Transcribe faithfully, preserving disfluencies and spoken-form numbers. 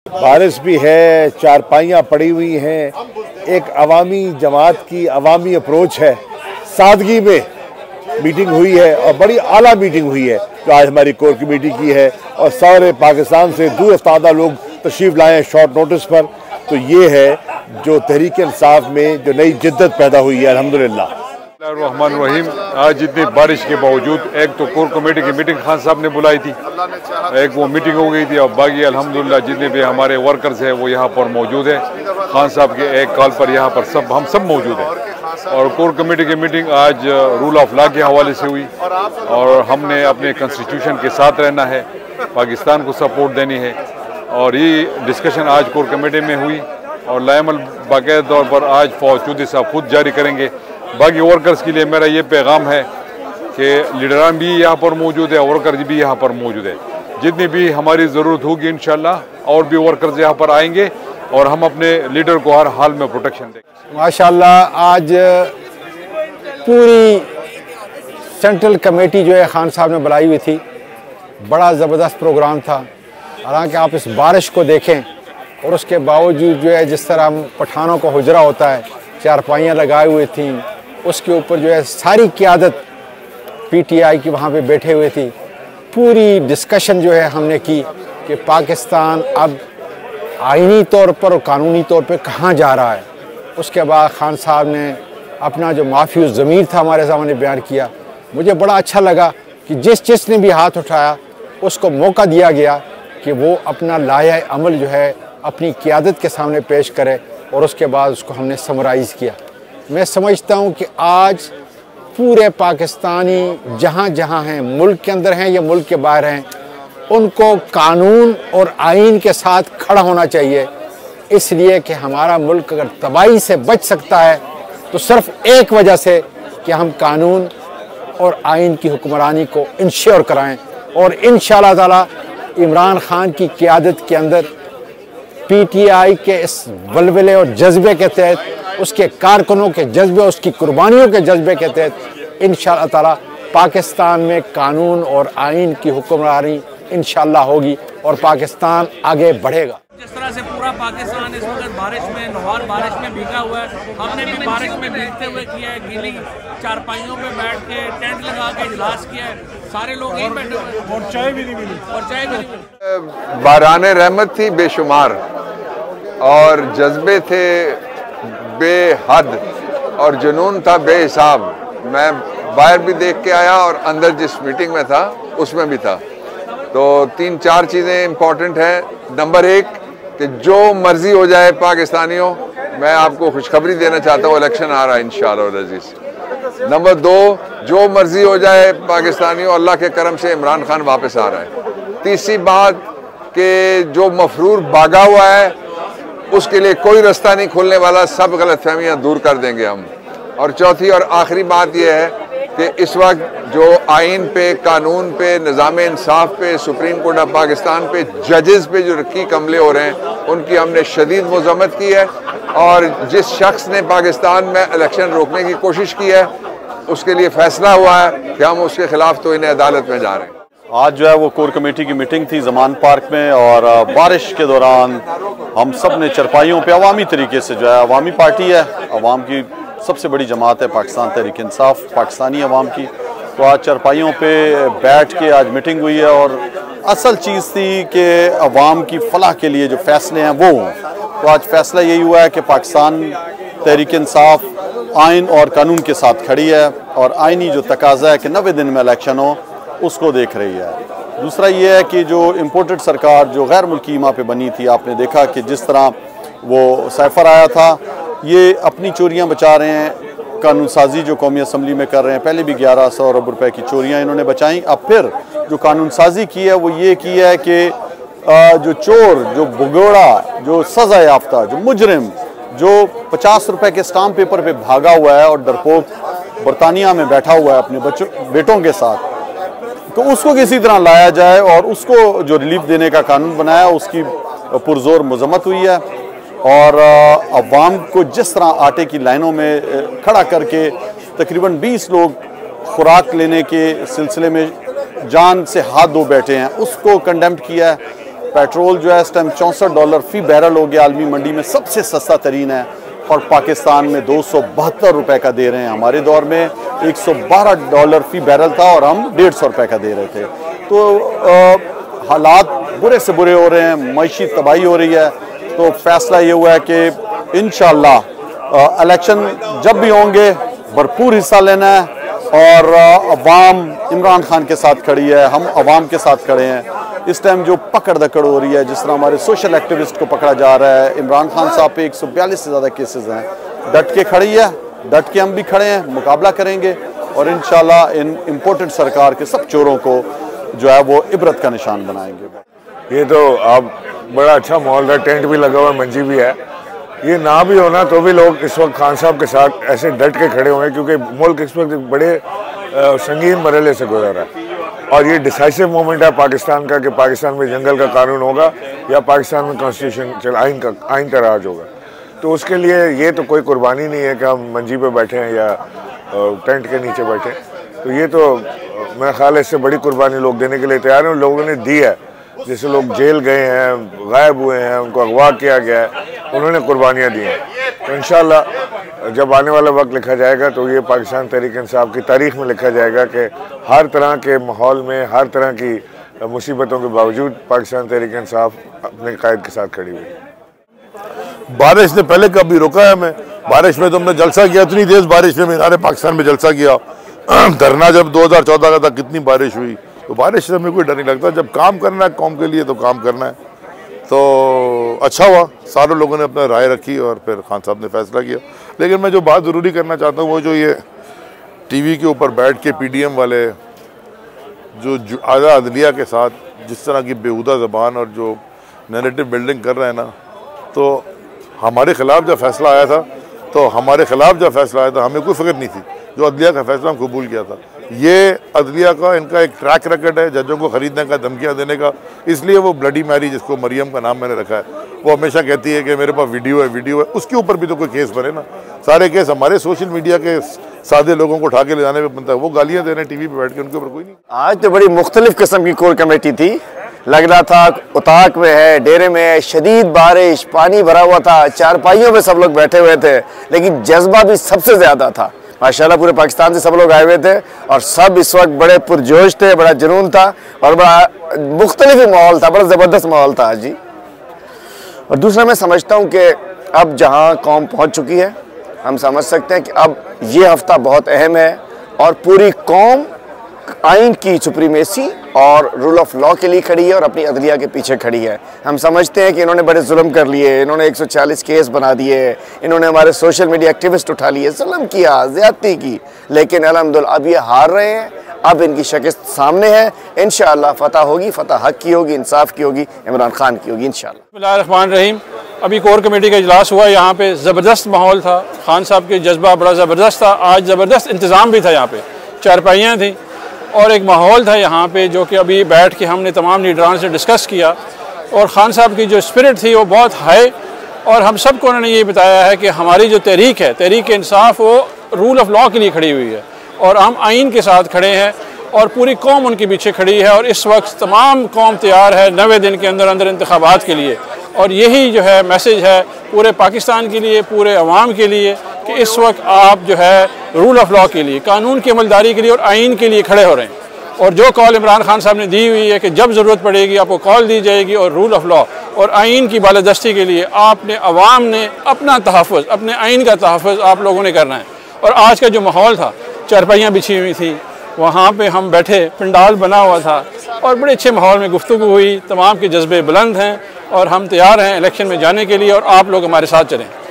बारिश भी है, चारपाइयाँ पड़ी हुई हैं, एक अवामी जमात की अवामी अप्रोच है, सादगी में मीटिंग हुई है और बड़ी आला मीटिंग हुई है जो आज हमारी कोर कमेटी की है और सारे पाकिस्तान से दूर अफ्तादा लोग तशरीफ़ लाए हैं शॉर्ट नोटिस पर। तो ये है जो तहरीक इंसाफ में जो नई जिद्दत पैदा हुई है अल्हम्दुलिल्लाह। रहमान रहीम। आज इतनी बारिश के बावजूद एक तो कोर कमेटी की मीटिंग खान साहब ने बुलाई थी, एक वो मीटिंग हो गई थी और बाकी अल्हम्दुलिल्लाह जितने भी हमारे वर्कर्स हैं वो यहाँ पर मौजूद है। खान साहब के एक कॉल पर यहाँ पर सब हम सब मौजूद हैं और कोर कमेटी की मीटिंग आज रूल ऑफ लॉ के हवाले से हुई और हमने अपने कॉन्स्टिट्यूशन के साथ रहना है, पाकिस्तान को सपोर्ट देनी है और ये डिस्कशन आज कोर कमेटी में हुई और लायमल बाकायदा तौर पर आज फौज चौधरी साहब खुद जारी करेंगे। बाकी वर्कर्स के लिए मेरा ये पैगाम है कि लीडरान भी यहाँ पर मौजूद है, वर्कर्स भी यहाँ पर मौजूद है। जितनी भी हमारी ज़रूरत होगी इंशाल्लाह और भी वर्कर्स यहाँ पर आएंगे और हम अपने लीडर को हर हाल में प्रोटेक्शन देंगे। माशाल्लाह आज पूरी सेंट्रल कमेटी जो है खान साहब ने बुलाई हुई थी, बड़ा ज़बरदस्त प्रोग्राम था। हालांकि आप इस बारिश को देखें और उसके बावजूद जो है जिस तरह पठानों का हुजरा होता है, चारपाइयाँ लगाए हुए थी, उसके ऊपर जो है सारी क़यादत पीटीआई की वहाँ पे बैठे हुए थी। पूरी डिस्कशन जो है हमने की कि पाकिस्तान अब आईनी तौर पर और कानूनी तौर पे कहाँ जा रहा है। उसके बाद खान साहब ने अपना जो माफ़ी ज़मीर था हमारे सामने बयान किया। मुझे बड़ा अच्छा लगा कि जिस जिसने भी हाथ उठाया उसको मौका दिया गया कि वो अपना लाया अमल जो है अपनी क़यादत के सामने पेश करे और उसके बाद उसको हमने समराइज़ किया। मैं समझता हूँ कि आज पूरे पाकिस्तानी जहाँ जहाँ हैं, मुल्क के अंदर हैं या मुल्क के बाहर हैं, उनको कानून और आइन के साथ खड़ा होना चाहिए। इसलिए कि हमारा मुल्क अगर तबाही से बच सकता है तो सिर्फ एक वजह से कि हम कानून और आइन की हुक्मरानी को इंश्योर कराएं और इंशाअल्लाह ताला इमरान खान की क़यादत के अंदर पीटीआई के इस वलवले और जज्बे के तहत, उसके कारकुनों के जज्बे, उसकी कुर्बानियों के जज्बे के तहत इंशाअल्लाह ताला पाकिस्तान में कानून और आइन की हुक्मरानी इंशाअल्लाह होगी और पाकिस्तान आगे बढ़ेगा। जिस तरह से पूरा पाकिस्तान इस वक्त बारिश में, नौहार बारिश में भीगा हुआ है, हमने भी बारिश में भीगते हुए किया है, गीली चारपाइयों पे बैठ के टेंट लगा के इजलास किया है, सारे लोग यहीं बैठे हुए और चाय भी नहीं मिली और चाय भी नहीं मिली। बाराने रहमत थी बेशुमार और जज्बे थे बेहद और जुनून था बेहिसाब। मैं बाहर भी देख के आया और अंदर जिस मीटिंग में था उसमें भी था। तो तीन चार चीज़ें इम्पॉर्टेंट हैं। नंबर एक कि जो मर्जी हो जाए पाकिस्तानियों, मैं आपको खुशखबरी देना चाहता हूँ, इलेक्शन आ रहा है इंशाअल्लाह अज़ीज़। नंबर दो, जो मर्जी हो जाए पाकिस्तानियों, अल्लाह के करम से इमरान खान वापस आ रहा है। तीसरी बात कि जो मफरूर भागा हुआ है उसके लिए कोई रास्ता नहीं खुलने वाला, सब गलतफहमियाँ दूर कर देंगे हम। और चौथी और आखिरी बात यह है कि इस वक्त जो आइन पे, कानून पे, निज़ाम इंसाफ पे, सुप्रीम कोर्ट ऑफ पाकिस्तान पे, जजेस पे जो रकीक हमले हो रहे हैं उनकी हमने शदीद मज़म्मत की है और जिस शख्स ने पाकिस्तान में इलेक्शन रोकने की कोशिश की है उसके लिए फैसला हुआ है कि हम उसके खिलाफ तो इन्हें अदालत में जा रहे हैं। आज जो है वो कोर कमेटी की मीटिंग थी ज़मान पार्क में और बारिश के दौरान हम सब ने चरपाइयों पे अवामी तरीके से जो है, अवामी पार्टी है, अवाम की सबसे बड़ी जमात है पाकिस्तान तहरीक इंसाफ पाकिस्तानी अवाम की, तो आज चरपाइयों पे बैठ के आज मीटिंग हुई है और असल चीज़ थी कि अवाम की फलाह के लिए जो फ़ैसले हैं वो हों। तो आज फ़ैसला यही हुआ है कि पाकिस्तान तहरीक इंसाफ आइन और कानून के साथ खड़ी है और आइनी जो तकाजा है कि नब्बे दिन में इलेक्शन हो उसको देख रही है। दूसरा ये है कि जो इम्पोर्टेड सरकार जो गैर मुल्की ईमा पे बनी थी, आपने देखा कि जिस तरह वो साइफर आया था, ये अपनी चोरियां बचा रहे हैं। कानून साजी जो कौमी असम्बली में कर रहे हैं, पहले भी ग्यारह सौ अरब रुपए की चोरियां इन्होंने बचाई, अब फिर जो कानून साजी की है वो ये की है कि जो चोर, जो भगोड़ा, जो सज़ा याफ्ता, जो मुजरिम, जो पचास रुपए के स्टाम्प पेपर पे भागा हुआ है और डरपोक बरतानिया में बैठा हुआ है अपने बच्चों बेटों के साथ, तो उसको किसी तरह लाया जाए और उसको जो रिलीफ देने का कानून बनाया उसकी पुरजोर मजम्मत हुई है। और अवाम को जिस तरह आटे की लाइनों में खड़ा करके तकरीबन बीस लोग खुराक लेने के सिलसिले में जान से हाथ धो बैठे हैं, उसको कंडेम्ड किया है। पेट्रोल जो है इस टाइम चौंसठ डॉलर फी बैरल हो गया, आलमी मंडी में सबसे सस्ता तरीन है, और पाकिस्तान में दो सौ बहत्तर रुपये का दे रहे हैं। हमारे दौर में एक सौ बारह डॉलर फी बैरल था और हम डेढ़ सौ रुपये का दे रहे थे। तो आ, हालात बुरे से बुरे हो रहे हैं, मईशी तबाही हो रही है। तो फैसला ये हुआ है कि इंशाअल्लाह इलेक्शन जब भी होंगे भरपूर हिस्सा लेना है, और अवाम इमरान खान के साथ खड़ी है, हम अवाम के साथ खड़े हैं। इस टाइम जो पकड़ दकड़ हो रही है, जिस तरह हमारे सोशल एक्टिविस्ट को पकड़ा जा रहा है, इमरान खान साहब पे एक सौ बयालीस से ज़्यादा केसेस हैं, डट के खड़ी है, डट के हम भी खड़े हैं, मुकाबला करेंगे और इंशाल्लाह इन इम्पोर्टेंट सरकार के सब चोरों को जो है वो इबरत का निशान बनाएंगे। ये तो अब बड़ा अच्छा माहौल है, टेंट भी लगा हुआ, मंजी भी है। ये ना भी होना तो भी लोग इस वक्त खान साहब के साथ ऐसे डट के खड़े हुए हैं, क्योंकि मुल्क इस वक्त बड़े संगीन मरहले से गुजर रहा है और ये डिसाइसिव मोमेंट है पाकिस्तान का कि पाकिस्तान में जंगल का कानून होगा या पाकिस्तान में कॉन्स्टिट्यूशन चल आइन का आइन का राज होगा। तो उसके लिए ये तो कोई कुर्बानी नहीं है कि हम मंजी पे बैठे हैं या टेंट के नीचे बैठे हैं। तो ये तो मेरा ख्याल है इससे बड़ी कुर्बानी लोग देने के लिए तैयार हैं, लोगों ने दी है। जैसे लोग जेल गए हैं, गायब हुए हैं, उनको अगवा किया गया है, उन्होंने कुर्बानियाँ दी हैं। तो इंशाअल्लाह जब आने वाला वक्त लिखा जाएगा तो ये पाकिस्तान तहरीक इंसाफ की तारीख में लिखा जाएगा कि हर तरह के माहौल में, हर तरह की मुसीबतों के बावजूद पाकिस्तान तहरीक इंसाफ अपने कायद के साथ खड़ी हुई। बारिश ने पहले कभी रोका है हमें, बारिश में तो हमने जलसा किया, इतनी तेज़ बारिश में मीनार पाकिस्तान में जलसा किया। धरना जब दो हज़ार चौदह का था, कितनी बारिश हुई। तो बारिश से हमें कोई डर नहीं लगता, जब काम करना है कौम के लिए तो काम करना है। तो अच्छा हुआ, सारे लोगों ने अपना राय रखी और फिर खान साहब ने फैसला किया। लेकिन मैं जो बात ज़रूरी करना चाहता हूँ वो जो ये टीवी के ऊपर बैठ के पीडीएम वाले जो आज़ा अदलिया के साथ जिस तरह की बेहुदा ज़बान और जो नैरेटिव बिल्डिंग कर रहे हैं ना, तो हमारे ख़िलाफ़ जब फैसला आया था तो हमारे ख़िलाफ़ जब फैसला आया था हमें कोई फ़िक्र नहीं थी। जो अदलिया का फैसला हम कबूल किया था, ये अदलिया का इनका एक ट्रैक रिकॉर्ड है जजों को ख़रीदने का, धमकियाँ देने का। इसलिए वो ब्लडी मैरी, जिसको मरियम का नाम मैंने रखा है, वो हमेशा कहती है कि मेरे पास वीडियो है वीडियो है उसके ऊपर भी तो कोई केस बने ना। सारे केस हमारे सोशल मीडिया के सादे लोगों को उठा के ले जाने में बनता है, वो गालियाँ दे रहे हैं टीवी पर बैठ के, उनके ऊपर कोई नहीं। आज तो बड़ी मुख्तलिफ किस्म की कोर कमेटी थी, लग रहा था उताक में है, डेरे में है, शदीद बारिश, पानी भरा हुआ था, चारपाइयों पे सब लोग बैठे हुए थे, लेकिन जज्बा भी सबसे ज़्यादा था। माशाल्लाह पूरे पाकिस्तान से सब लोग आए हुए थे और सब इस वक्त बड़े पुरजोश थे, बड़ा जुनून था और बड़ा मुख्तलिफ ही माहौल था, बड़ा ज़बरदस्त माहौल था आज जी। और दूसरा मैं समझता हूँ कि अब जहाँ कौम पहुँच चुकी है, हम समझ सकते हैं कि अब ये हफ्ता बहुत अहम है और पूरी कौम आइन की सुप्रीमेसी और रूल ऑफ लॉ के लिए खड़ी है और अपनी अदलिया के पीछे खड़ी है। हम समझते हैं कि इन्होंने बड़े जुल्म कर लिए, इन्होंने एक सौ चालीस केस बना दिए, इन्होंने हमारे सोशल मीडिया एक्टिविस्ट उठा लिए, जुल्म किया, ज़्यादती की, लेकिन अल्हम्दुलिल्लाह अब ये हार रहे हैं, अब इनकी शिकस्त सामने है। इंशाअल्लाह फतह होगी, फतह हक की होगी, इंसाफ की होगी, इमरान खान की होगी इंशाअल्लाह। बिस्मिल्लाहिर्रहमानिर्रहीम। अभी कोर कमेटी का इजलास हुआ, यहाँ पे ज़बरदस्त माहौल था, खान साहब के जज्बा बड़ा ज़बरदस्त था। आज ज़बरदस्त इंतज़ाम भी था, यहाँ पे चारपाइयाँ थी और एक माहौल था यहाँ पे जो कि अभी बैठ के हमने तमाम लीडरान से डिस्कस किया और ख़ान साहब की जो स्पिरिट थी वो बहुत हाई और हम सबको उन्होंने ये बताया है कि हमारी जो तहरीक है, तहरीक इंसाफ, वो रूल ऑफ लॉ के लिए खड़ी हुई है और हम आइन के साथ खड़े हैं और पूरी कौम उनके पीछे खड़ी है और इस वक्त तमाम कौम तैयार है नवे दिन के अंदर अंदर इंतखाबात के लिए। और यही जो है मैसेज है पूरे पाकिस्तान के लिए, पूरे अवाम के लिए कि इस वक्त आप जो है रूल ऑफ लॉ के लिए, कानून की अमलदारी के लिए और आइन के लिए खड़े हो रहे हैं। और जो कॉल इमरान खान साहब ने दी हुई है कि जब ज़रूरत पड़ेगी आपको कॉल दी जाएगी और रूल ऑफ लॉ और आइन की बालादस्ती के लिए आपने, अवाम ने अपना तहफ़्फ़ुज़, अपने आइन का तहफ़्फ़ुज़ आप लोगों ने करना है। और आज का जो माहौल था, चारपाइयाँ बिछी हुई थी, वहाँ पे हम बैठे, पंडाल बना हुआ था और बड़े अच्छे माहौल में गुफ्तगू हुई, तमाम के जज्बे बुलंद हैं और हम तैयार हैं इलेक्शन में जाने के लिए और आप लोग हमारे साथ चलें।